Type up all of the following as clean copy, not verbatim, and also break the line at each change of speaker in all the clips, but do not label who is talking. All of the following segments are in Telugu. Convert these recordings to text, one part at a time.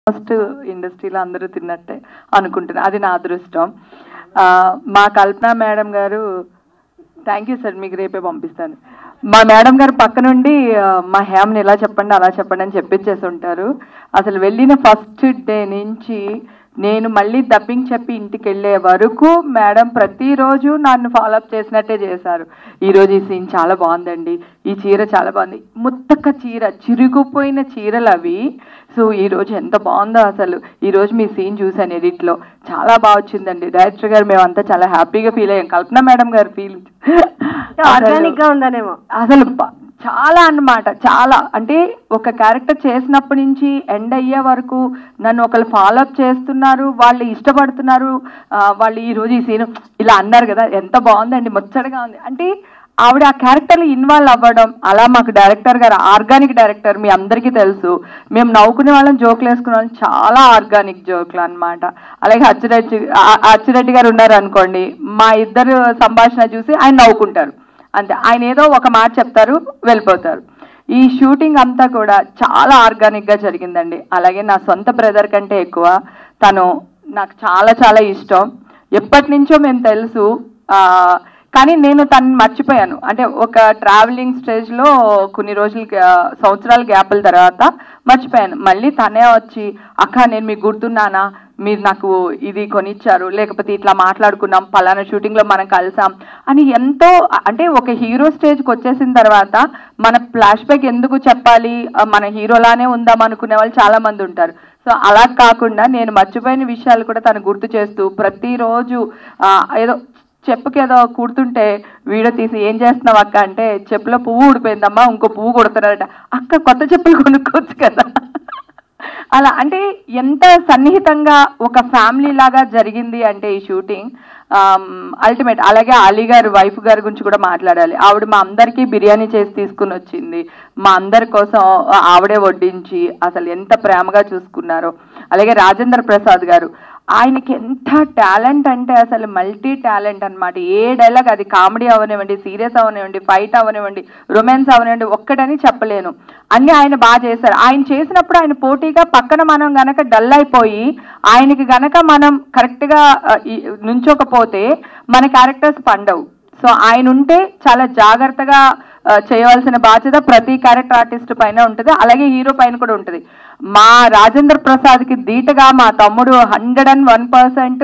ఫస్ట్ ఇండస్ట్రీలో అందరూ తిన్నట్టే అనుకుంటున్నా. అది నా అదృష్టం. మా కల్పన మేడం గారు, థ్యాంక్ యూ సార్, మీకు రేపే పంపిస్తాను. మా మేడం గారు పక్క నుండి మా హేమ్ని ఇలా చెప్పండి అలా చెప్పండి అని చెప్పించేసి ఉంటారు. అసలు వెళ్ళిన ఫస్ట్ డే నుంచి నేను మళ్ళీ డబ్బింగ్ చెప్పి ఇంటికి వెళ్ళే వరకు మేడం ప్రతిరోజు నన్ను ఫాలోఅప్ చేసినట్టే చేశారు. ఈరోజు ఈ సీన్ చాలా బాగుందండి, ఈ చీర చాలా బాగుంది, ముత్తక్క చీర, చిరిగిపోయిన చీరలు అవి. సో ఈరోజు ఎంత బాగుందో, అసలు ఈరోజు మీ సీన్ చూసాను ఎడిట్లో, చాలా బాగా వచ్చిందండి డైరెక్టర్ గారు, మేమంతా చాలా హ్యాపీగా ఫీల్ అయ్యాం. కల్పన మేడం గారు ఫీల్
ఆర్గానిక్ గా ఉందనేమో
అసలు చాలా అన్నమాట. చాలా అంటే ఒక క్యారెక్టర్ చేసినప్పటి నుంచి ఎండ్ అయ్యే వరకు నన్ను ఒకళ్ళు ఫాలోఅప్ చేస్తున్నారు, వాళ్ళు ఇష్టపడుతున్నారు. వాళ్ళు ఈరోజు ఈ సీన్ ఇలా అన్నారు కదా, ఎంత బాగుందండి, ముచ్చటగా ఉంది అంటే ఆవిడ ఆ క్యారెక్టర్లో ఇన్వాల్వ్ అవ్వడం. అలా మాకు డైరెక్టర్ గారు ఆర్గానిక్ డైరెక్టర్, మీ అందరికీ తెలుసు. మేము నవ్వుకునే వాళ్ళం, జోకులు వేసుకునే వాళ్ళం, చాలా ఆర్గానిక్ జోకులు అనమాట. అలాగే అచ్చిరెడ్డి గారు ఉన్నారు అనుకోండి, మా ఇద్దరు సంభాషణ చూసి ఆయన నవ్వుకుంటారు అంతే. ఆయన ఏదో ఒక మాట చెప్తారు, వెళ్ళిపోతారు. ఈ షూటింగ్ అంతా కూడా చాలా ఆర్గానిక్గా జరిగిందండి. అలాగే నా సొంత బ్రదర్ కంటే ఎక్కువ తను నాకు చాలా చాలా ఇష్టం. ఎప్పటి నుంచో మేము తెలుసు, కానీ నేను తను మర్చిపోయాను. అంటే ఒక ట్రావెలింగ్ స్టేజ్లో కొన్ని రోజులు సంవత్సరాల గ్యాప్ల తర్వాత మర్చిపోయాను. మళ్ళీ తనే వచ్చి, అక్క నేను మీకు గుర్తున్నానా, మీరు నాకు ఇది కొనిచ్చారు, లేకపోతే ఇట్లా మాట్లాడుకున్నాం, పలానా షూటింగ్లో మనం కలిసాం అని ఎంతో. అంటే ఒక హీరో స్టేజ్కి వచ్చేసిన తర్వాత మన ఫ్లాష్ బ్యాక్ ఎందుకు చెప్పాలి, మన హీరోలానే ఉందాం అనుకునే వాళ్ళు చాలామంది ఉంటారు. సో అలా కాకుండా నేను మర్చిపోయిన విషయాలు కూడా తను గుర్తు చేస్తూ ప్రతిరోజు ఏదో చెప్పుకి ఏదో కుడుతుంటే వీడియో తీసి, ఏం చేస్తున్నావు అక్క అంటే, చెప్పులో పువ్వు ఊడిపోయిందమ్మా, ఇంకో పువ్వు కుడుతున్నారట, అక్క కొత్త చెప్పులు కొనుక్కోవచ్చు కదా. అలా అంటే ఎంత సన్నిహితంగా ఒక ఫ్యామిలీ లాగా జరిగింది అంటే ఈ షూటింగ్ అల్టిమేట్. అలాగే అలీ గారు వైఫ్ గారి గురించి కూడా మాట్లాడాలి. ఆవిడ మా అందరికీ బిర్యానీ చేసి తీసుకుని వచ్చింది, మా అందరి కోసం ఆవిడే వడ్డించి అసలు ఎంత ప్రేమగా చూసుకున్నారో. అలాగే రాజేంద్ర ప్రసాద్ గారు, ఆయనకి ఎంత టాలెంట్ అంటే అసలు మల్టీ టాలెంట్ అనమాట. ఏ డైలాగ్, అది కామెడీ అవనివ్వండి, సీరియస్ అవనివ్వండి, ఫైట్ అవనివ్వండి, రొమాన్స్ అవనివ్వండి, ఒక్కటని చెప్పలేను, అన్నీ ఆయన బాగా చేశారు. ఆయన చేసినప్పుడు ఆయన పోటీగా పక్కన మనం గనక డల్ అయిపోయి ఆయనకి గనక మనం కరెక్ట్గా నుంచోకపోతే మన క్యారెక్టర్స్ పండవు. సో ఆయన ఉంటే చాలా జాగ్రత్తగా చేయవలసిన బాధ్యత ప్రతి క్యారెక్టర్ ఆర్టిస్ట్ పైన ఉంటుంది, అలాగే హీరో పైన కూడా ఉంటుంది. మా రాజేంద్ర ప్రసాద్కి ధీటుగా మా తమ్ముడు 101%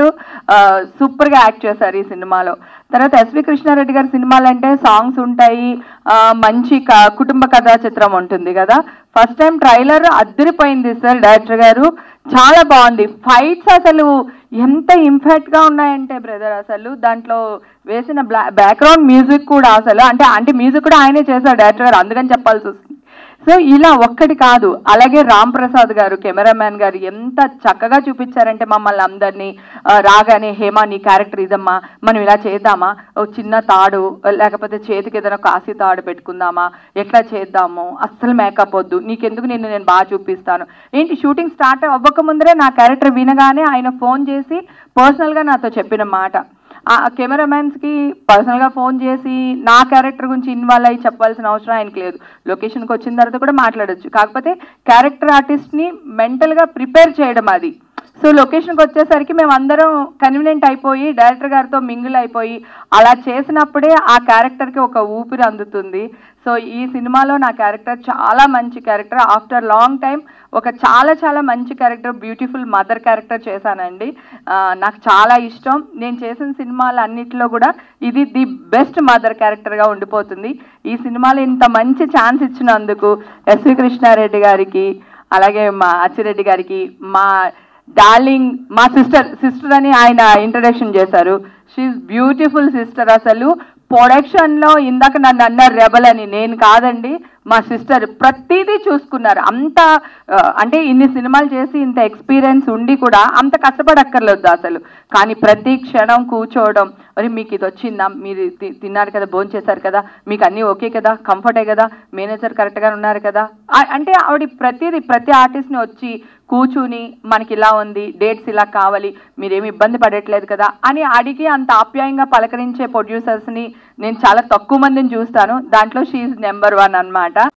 సూపర్గా యాక్ట్ చేశారు ఈ సినిమాలో. తర్వాత ఎస్వి కృష్ణారెడ్డి గారి సినిమాలు అంటే సాంగ్స్ ఉంటాయి, మంచి కుటుంబ కథా చిత్రం ఉంటుంది కదా. ఫస్ట్ టైం ట్రైలర్ అద్దరిపోయింది సార్, డైరెక్టర్ గారు చాలా బాగుంది. ఫైట్స్ అసలు ఎంత ఇంపాక్ట్గా ఉన్నాయంటే బ్రదర్, అసలు దాంట్లో వేసిన బ్యాక్గ్రౌండ్ మ్యూజిక్ కూడా అసలు అంటే మ్యూజిక్ కూడా ఆయనే చేశారు డైరెక్టర్ గారు, అందుకని చెప్పాల్సి వస్తుంది. సో ఇలా ఒక్కటి కాదు. అలాగే రామ్ ప్రసాద్ గారు కెమెరామ్యాన్ గారు ఎంత చక్కగా చూపించారంటే మమ్మల్ని అందరినీ. రాగానే, హేమ నీ క్యారెక్టర్ ఇదమ్మా, మనం ఇలా చేద్దామా, చిన్న తాడు లేకపోతే చేతికి ఏదైనా కాసి తాడు పెట్టుకుందామా, ఎట్లా చేద్దాము, అస్సలు మేకప్ వద్దు, నీకెందుకు నేను బాగా చూపిస్తాను. ఏంటి షూటింగ్ స్టార్ట్ అవ్వకముందరే నా క్యారెక్టర్ వినగానే ఆయన ఫోన్ చేసి పర్సనల్గా నాతో చెప్పిన మాట. ఆ కెమెరామ్యాన్స్కి పర్సనల్గా ఫోన్ చేసి నా క్యారెక్టర్ గురించి ఇన్వాల్వ్ అయ్యి చెప్పాల్సిన అవసరం ఆయనకి లేదు. లొకేషన్కి వచ్చిన తర్వాత కూడా మాట్లాడచ్చు, కాకపోతే క్యారెక్టర్ ఆర్టిస్ట్ని మెంటల్గా ప్రిపేర్ చేయడం అది. సో లొకేషన్కి వచ్చేసరికి మేము అందరం కన్వీనియంట్ అయిపోయి డైరెక్టర్ గారితో మింగిల్ అయిపోయి అలా చేసినప్పుడే ఆ క్యారెక్టర్కి ఒక ఊపిరి అందుతుంది. సో ఈ సినిమాలో నా క్యారెక్టర్ చాలా మంచి క్యారెక్టర్. ఆఫ్టర్ లాంగ్ టైం ఒక చాలా చాలా మంచి క్యారెక్టర్, బ్యూటిఫుల్ మదర్ క్యారెక్టర్ చేశానండి. నాకు చాలా ఇష్టం. నేను చేసిన సినిమాలు అన్నిటిలో కూడా ఇది ది బెస్ట్ మదర్ క్యారెక్టర్గా ఉండిపోతుంది. ఈ సినిమాలో ఇంత మంచి ఛాన్స్ ఇచ్చినందుకు ఎస్వి కృష్ణారెడ్డి గారికి, అలాగే మా అచ్చిరెడ్డి గారికి, మా డార్లింగ్ మా సిస్టర్ అని ఆయన ఇంట్రడక్షన్ చేశారు. She is beautiful sister. అసలు ప్రొడక్షన్లో ఇందాక నన్ను అన్నారు రెబల్ అని, నేను కాదండి, మా సిస్టర్ ప్రతిదీ చూసుకున్నారు. అంత అంటే ఇన్ని సినిమాలు చేసి ఇంత ఎక్స్పీరియన్స్ ఉండి కూడా అంత కష్టపడక్కర్లేదు అసలు. కానీ ప్రతి క్షణం కూర్చోవడం, మరి మీకు ఇది వచ్చిందా, మీరు తిన్నారు కదా, భోజనం చేశారు కదా, మీకు అన్నీ ఓకే కదా, కంఫర్టే కదా, మేనేజర్ కరెక్ట్గా ఉన్నారు కదా, అంటే ఆవిడ ప్రతి ఆర్టిస్ట్ని వచ్చి కూర్చుని మనకి ఇలా ఉంది, డేట్స్ ఇలా కావాలి, మీరేమి ఇబ్బంది పడట్లేదు కదా అని అడిగి అంత ఆప్యాయంగా పలకరించే ప్రొడ్యూసర్స్ని నేను చాలా తక్కువ మందిని చూస్తాను. దాంట్లో షీ ఈజ్ నెంబర్ 1 అన్నమాట.